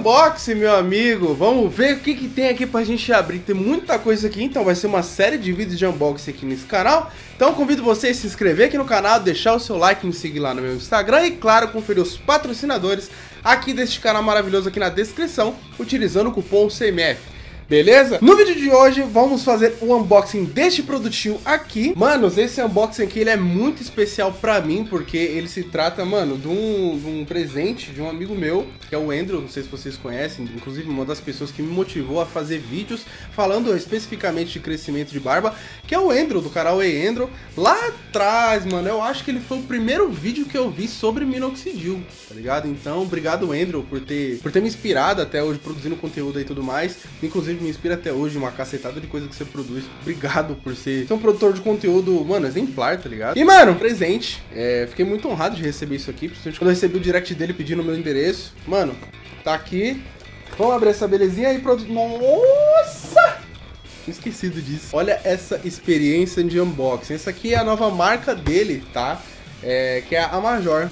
unboxing, meu amigo. Vamos ver o que tem aqui pra gente abrir. Tem muita coisa aqui, então vai ser uma série de vídeos de unboxing aqui nesse canal. Então convido você a se inscrever aqui no canal, deixar o seu like, me seguir lá no meu Instagram e, claro, conferir os patrocinadores aqui deste canal maravilhoso aqui na descrição, utilizando o cupom CMF. Beleza? No vídeo de hoje vamos fazer um unboxing deste produtinho aqui. Manos, esse unboxing aqui ele é muito especial pra mim, porque ele se trata, mano, de um presente de um amigo meu, que é o Andrew, não sei se vocês conhecem, inclusive uma das pessoas que me motivou a fazer vídeos falando especificamente de crescimento de barba, que é o Andrew, do canal Ei Andrew. Lá atrás, mano, eu acho que ele foi o primeiro vídeo que eu vi sobre minoxidil, tá ligado? Então, obrigado, Andrew, por ter me inspirado até hoje produzindo conteúdo e tudo mais. Inclusive, me inspira até hoje uma cacetada de coisa que você produz. Obrigado por ser um produtor de conteúdo, mano, exemplar, tá ligado? E, mano, presente. Fiquei muito honrado de receber isso aqui, principalmente quando eu recebi o direct dele pedindo o meu endereço. Mano, tá aqui. Vamos abrir essa belezinha e produzir. Nossa! Esquecido disso. Olha essa experiência de unboxing. Essa aqui é a nova marca dele, tá? Que é a Major.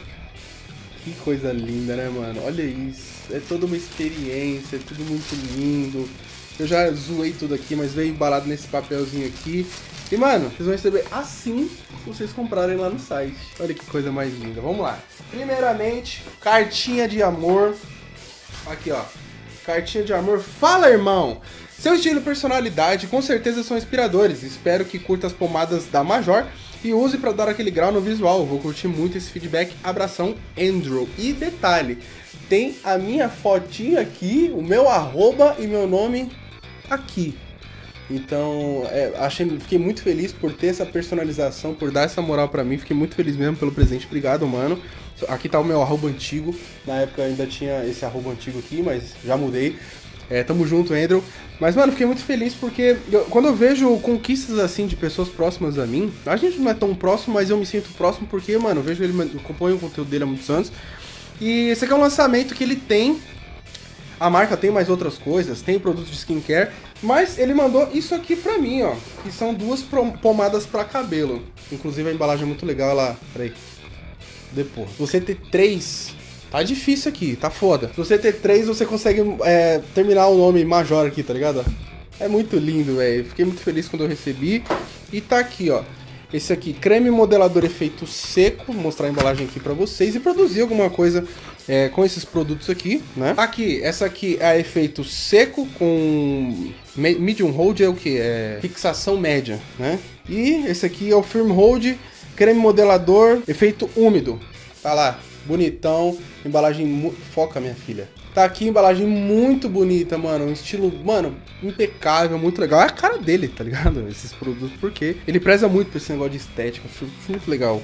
Que coisa linda, né, mano? Olha isso. É toda uma experiência, é tudo muito lindo. Eu já zoei tudo aqui, mas veio embalado nesse papelzinho aqui. E, mano, vocês vão receber assim se vocês comprarem lá no site. Olha que coisa mais linda. Vamos lá. Primeiramente, cartinha de amor. Aqui, ó. Cartinha de amor. Fala, irmão! Seu estilo e personalidade com certeza são inspiradores. Espero que curta as pomadas da Major e use para dar aquele grau no visual. Vou curtir muito esse feedback. Abração, Andrew. E detalhe, tem a minha fotinha aqui, o meu arroba e meu nome aqui. Então, fiquei muito feliz por ter essa personalização, por dar essa moral pra mim. Fiquei muito feliz mesmo pelo presente. Obrigado, mano. Aqui tá o meu arroba antigo. Na época ainda tinha esse arroba antigo aqui, mas já mudei. Tamo junto, Andrew. Mas, mano, fiquei muito feliz porque quando eu vejo conquistas assim de pessoas próximas a mim, a gente não é tão próximo, mas eu me sinto próximo porque, mano, eu vejo ele, eu acompanho o conteúdo dele há muitos anos. E esse aqui é um lançamento que ele tem. A marca tem mais outras coisas, tem produtos de skincare, mas ele mandou isso aqui pra mim, ó. Que são duas pomadas pra cabelo. Inclusive a embalagem é muito legal, ela... Peraí. Depois. Você ter 3... Tá difícil aqui, tá foda. Se você ter 3, você consegue terminar o nome Major aqui, tá ligado? É muito lindo, velho. Fiquei muito feliz quando eu recebi. E tá aqui, ó. Esse aqui, creme modelador efeito seco. Vou mostrar a embalagem aqui pra vocês. E produzir alguma coisa com esses produtos aqui, né? Aqui, essa aqui é a efeito seco com medium hold, é o que? É fixação média, né? E esse aqui é o firm hold, creme modelador efeito úmido. Tá lá, bonitão. Embalagem... Foca, minha filha. Tá aqui, embalagem muito bonita, mano. Um estilo, mano, impecável, muito legal. É a cara dele, tá ligado? Esses produtos, porque ele preza muito por esse negócio de estética. Acho muito legal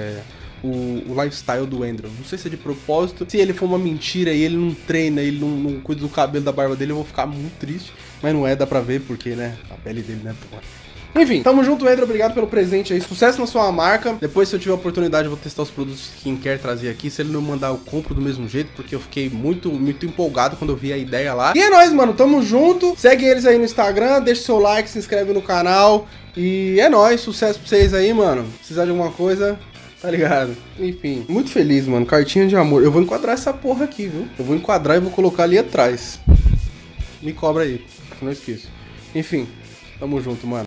o lifestyle do Andrew. Não sei se é de propósito. Se ele for uma mentira e ele não treina, ele não cuida do cabelo, da barba dele, eu vou ficar muito triste. Mas não é, dá pra ver, porque, né, a pele dele, né, porra. Enfim, tamo junto, Andrew, obrigado pelo presente aí, sucesso na sua marca. Depois, se eu tiver a oportunidade, eu vou testar os produtos que skincare trazer aqui. Se ele não mandar, eu compro do mesmo jeito, porque eu fiquei muito empolgado quando eu vi a ideia lá. E é nóis, mano, tamo junto. Segue eles aí no Instagram, deixa seu like, se inscreve no canal. E é nóis, sucesso pra vocês aí, mano. Se precisar de alguma coisa, tá ligado? Enfim, muito feliz, mano, cartinha de amor. Eu vou enquadrar essa porra aqui, viu? Eu vou enquadrar e vou colocar ali atrás. Me cobra aí, não esqueça. Enfim, tamo junto, mano.